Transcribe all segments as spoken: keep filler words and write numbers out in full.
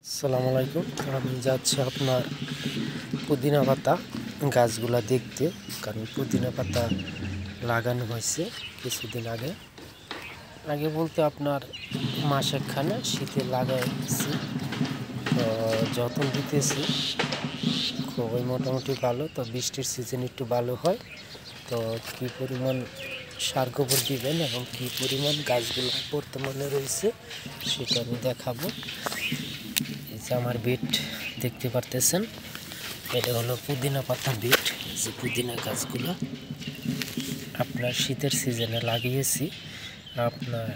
আসসালামু আলাইকুম। আমি যাচ্ছি আপনার পুদিনা পাতা গাছগুলা দেখতে, কারণ পুদিনা পাতা লাগানো হয়েছে কিছুদিন আগে আগে বলতে আপনার মাসেকখানে শীতে লাগাইছি, তো যত্ন দিতেছি খুবই মোটামুটি ভালো। তো বৃষ্টির সিজন একটু ভালো হয়, তো কী পরিমাণ সার গোবর দিবেন এবং কী পরিমাণ গাছগুলো বর্তমানে রয়েছে সেটা আমি দেখাবো। এই যে আমার বিট দেখতে পারতেছেন, এটা হলো পুদিনা পাতা বিট। যে পুদিনা গাছগুলো আপনার শীতের সিজনে লাগিয়েছি, আপনার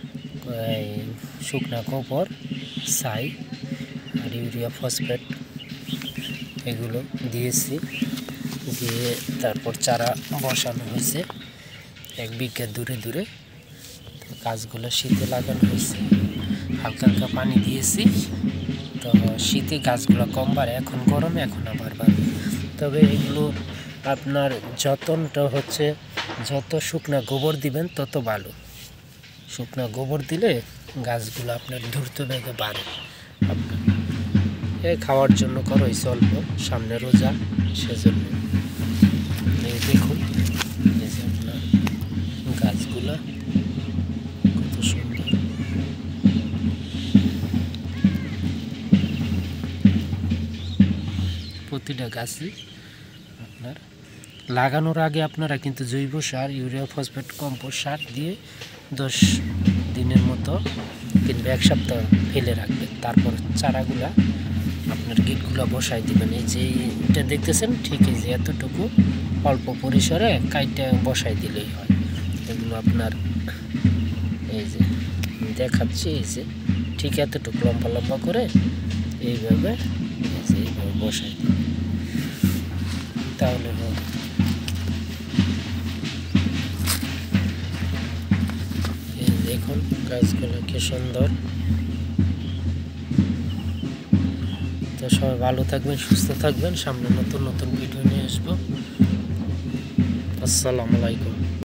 শুকনা গোবর, ছাই আর ইউরিয়া ফসফেট এগুলো দিয়েছি, দিয়ে তারপর চারা বসানো হয়েছে এক বিঘা দূরে দূরে। গাছগুলো শীতে লাগানো হয়েছে, হালকা হালকা পানি দিয়েছি। তো শীতে গাছগুলো কম বাড়ে, এখন গরমে এখন আবার বাড়ে। তবে এগুলো আপনার যত্নটা হচ্ছে যত শুকনা গোবর দিবেন তত ভালো। শুকনা গোবর দিলে গাছগুলো আপনার দ্রুত বেগে বাড়ে। আপনার এই খাওয়ার জন্য করা হয়েছে অল্প, সামনে রোজা সেজন্য। এই দেখুন, এই যে আপনার গাছগুলা কত সুন্দর। প্রতিটা গাছই আপনার লাগানোর আগে আপনারা কিন্তু জৈব সার, ইউরিয়া ফসফেট, কম্পোস্ট সার দিয়ে দশ দিনের মতো কিংবা এক সপ্তাহ ফেলে রাখবেন। তারপর চারাগুলা আপনার গিটগুলো বসাই দিবেন। এই যে এটা দেখতেছেন, ঠিক এই যে এতটুকু অল্প পরিসরে কাইটা বসাই দিলেই হয়। এগুলো আপনার এই যে দেখাচ্ছি, এই যে ঠিক এতটুকু লম্বা লম্বা করে এইভাবে এই যে এইভাবে বসাই দিবেন, তাহলে হবে। এই দেখুন গাছগুলো কি সুন্দর। তো সবাই ভালো থাকবেন, সুস্থ থাকবেন। সামনে নতুন নতুন ভিডিও নিয়ে আসবো। আসসালামু আলাইকুম।